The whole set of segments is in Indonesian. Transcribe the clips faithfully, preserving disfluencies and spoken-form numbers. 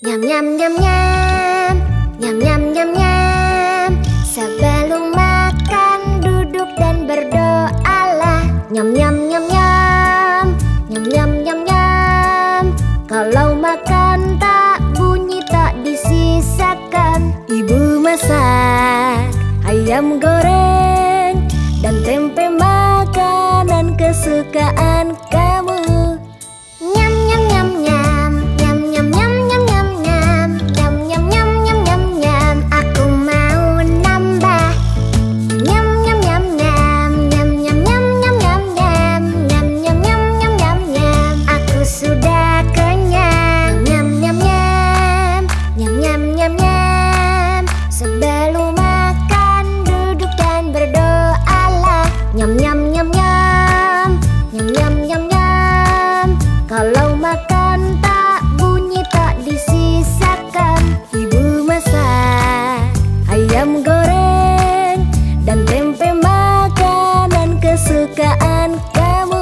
Nyam nyam nyam nyam, nyam nyam nyam nyam. Sebelum makan duduk dan berdoalah. Nyam nyam nyam nyam, nyam nyam nyam nyam. Kalau makan tak bunyi tak disisakan. Ibu masak ayam goreng dan tempe, makanan kesukaan kamu. Nyam nyam nyam nyam, nyam nyam nyam nyam nyam nyam, nyam nyam nyam nyam nyam nyam. Aku mau nambah. Nyam nyam nyam nyam, nyam nyam nyam nyam nyam nyam, nyam nyam nyam nyam nyam nyam. Aku sudah kenyang. Nyam nyam nyam, nyam nyam nyam nyam. Sebelum makan duduk dan berdoalah. Nyam nyam nyam nyam, nyam nyam nyam nyam. Kalau makan tak bunyi tak disisakan. Ibu masak ayam goreng dan tempe, makanan kesukaan kamu.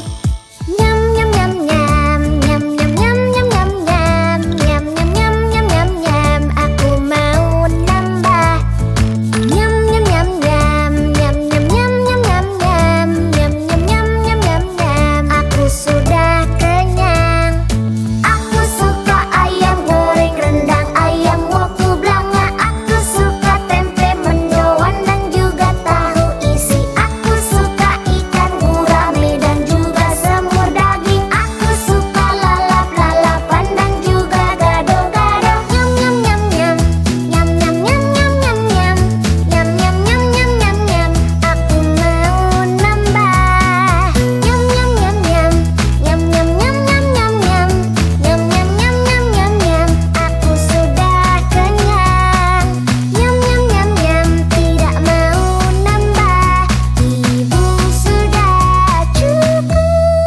Nyam nyam nyam nyam, nyam nyam nyam nyam nyam nyam, nyam nyam nyam nyam nyam nyam. Aku mau nambah. Nyam nyam nyam nyam, nyam nyam nyam nyam nyam nyam, nyam nyam nyam nyam nyam nyam. Aku sudah kenyang. Aku suka ayam goreng, rendang, ayam woku belanga. Aku suka tempe mendoan dan juga tahu isi. Aku suka ikan gurame dan juga semur daging. Aku suka lalap-lalapan dan juga gado-gado. Nyam nyam nyam nyam, nyam nyam nyam nyam nyam nyam, nyam nyam nyam nyam nyam nyam. Aku mau nambah. Nyam nyam nyam nyam, nyam nyam nyam nyam nyam nyam, nyam nyam nyam nyam nyam nyam. Aku sudah kenyang. Nyam nyam nyam nyam, tidak mau nambah. Ibu sudah cukup.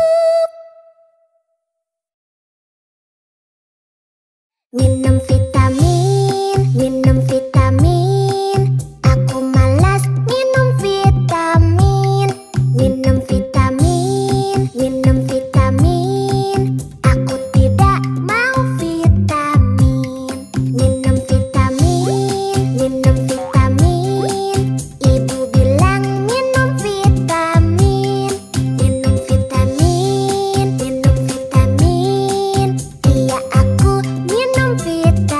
Minum vitamin, minum vitamin. Aku malas minum vitamin. Minum vitamin, minum vitamin. Aku tidak mau vitamin. Minum vitamin, minum vitamin. Ibu bilang minum vitamin. Minum vitamin, minum vitamin. Iya aku minum vitamin.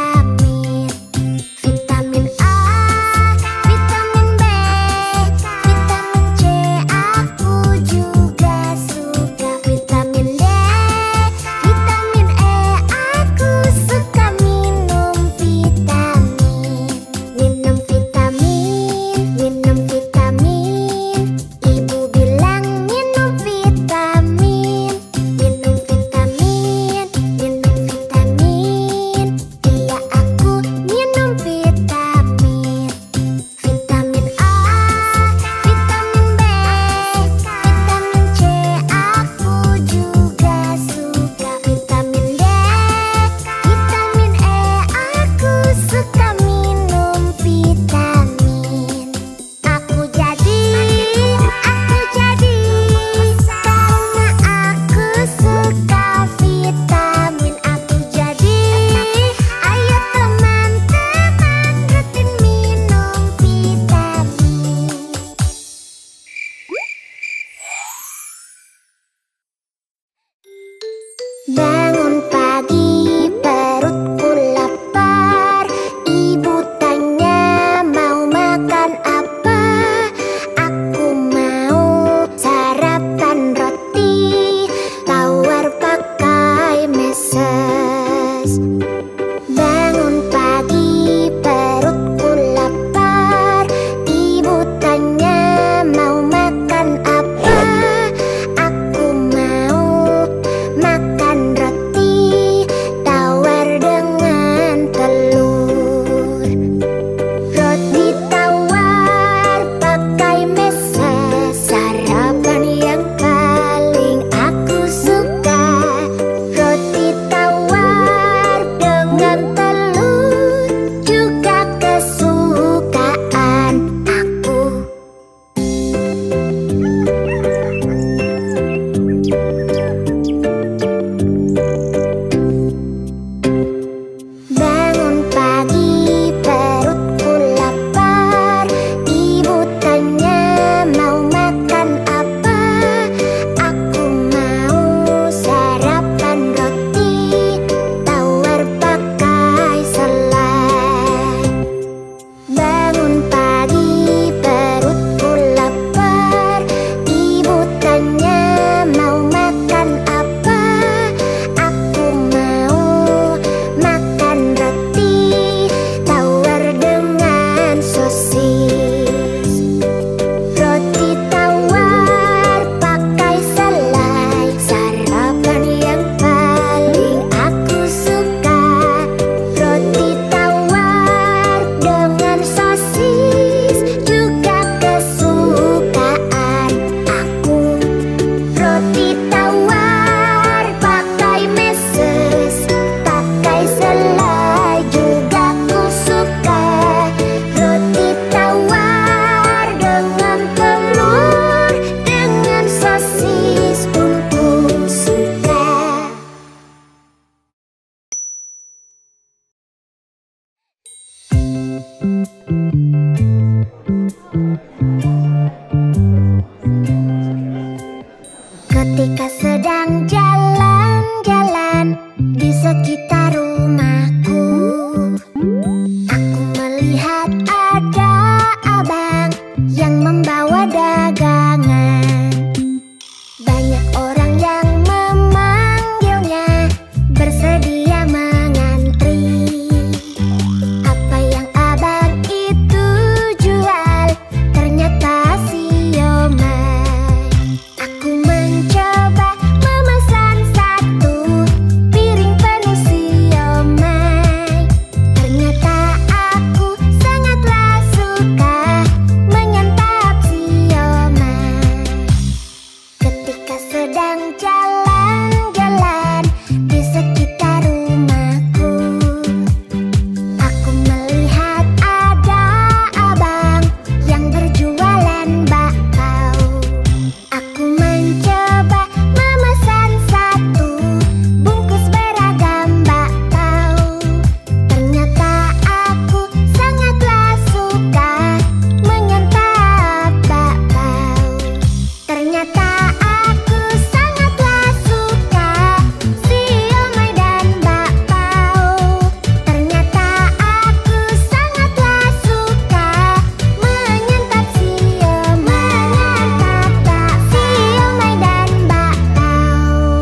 Ketika sedang jalan-jalan di sekitar rumahku, aku melihat ada abang yang membawa dagangan. Banyak orang yang memanggilnya, bersedia mengantri. Apa yang abang itu jual? Ternyata siomay. Aku mencoba memesan satu piring penuh siomay. Ternyata aku sangatlah suka menyantap siomay. Ketika sedang jalan-jalan di sekitar rumahku, aku melihat ada abang yang berjualan bakpao. Aku mencoba memesan satu bungkus beragam bakpao. Ternyata aku sangatlah suka menyantap bakpao. Ternyata aku sangatlah suka siomay dan bakpao. Ternyata aku sangatlah suka menyantap siomay, menyantap siomay dan bakpao.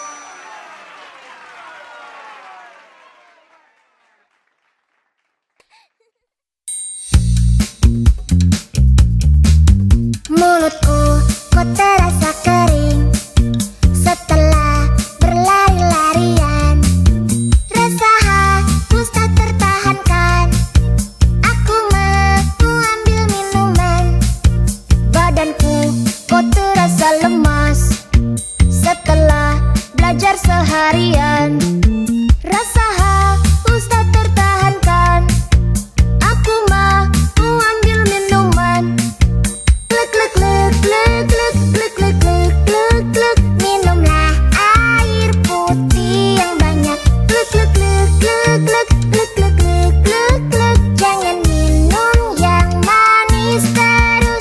Mulutku kok terasa kering setelah berlari-larian. Rasa haus tak tertahankan, aku mau ambil minuman. Badanku kok terasa lemas setelah belajar seharian. Rasa haus tak tertahankan, aku mau ambil minuman. Gluk gluk gluk gluk gluk gluk gluk gluk gluk gluk. Minumlah air putih yang banyak. Gluk gluk gluk gluk gluk gluk gluk gluk gluk gluk. Jangan minum yang manis terus.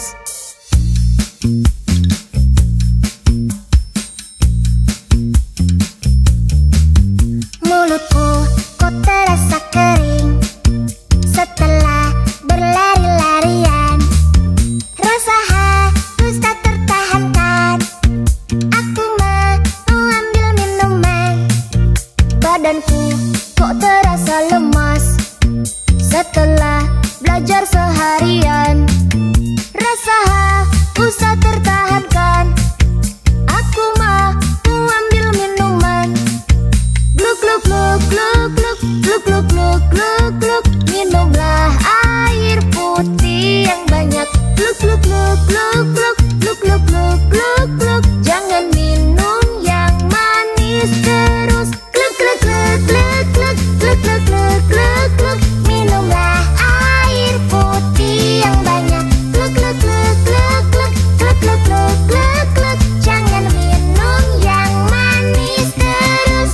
Mulutku kok terasa kering setelah berlari-larian. Rasa haus tak tertahankan, aku mau ambil minuman. Badanku kok terasa lemas setelah belajar seharian. Rasa haus tak tertahankan, aku mau ambil minuman. Gluk gluk gluk gluk gluk gluk gluk gluk gluk gluk. Minumlah air putih yang banyak. Gluk gluk gluk gluk gluk gluk gluk gluk gluk gluk. Jangan minum yang manis terus. Gluk gluk gluk gluk gluk gluk gluk gluk gluk gluk. Minumlah air putih yang banyak. Gluk gluk gluk gluk gluk gluk gluk gluk gluk gluk. Jangan minum yang manis terus.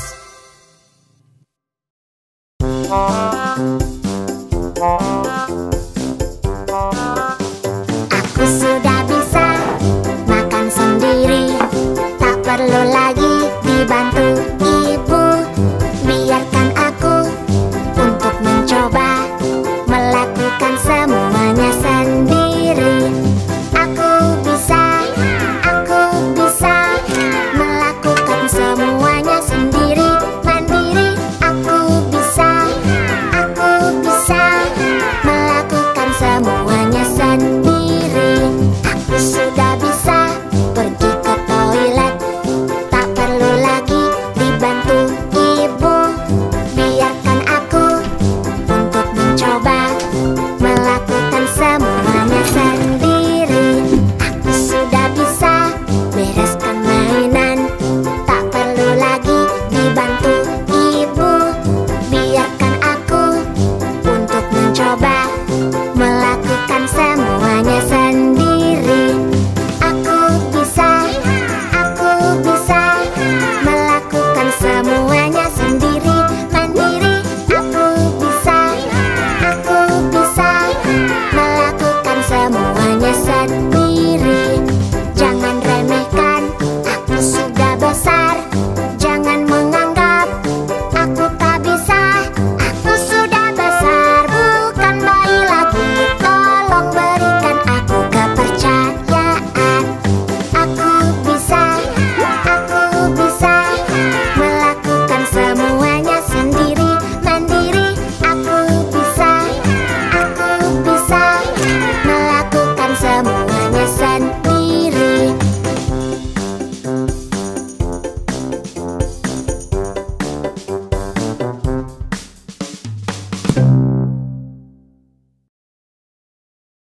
Aku sudah bisa makan sendiri, tak perlu lagi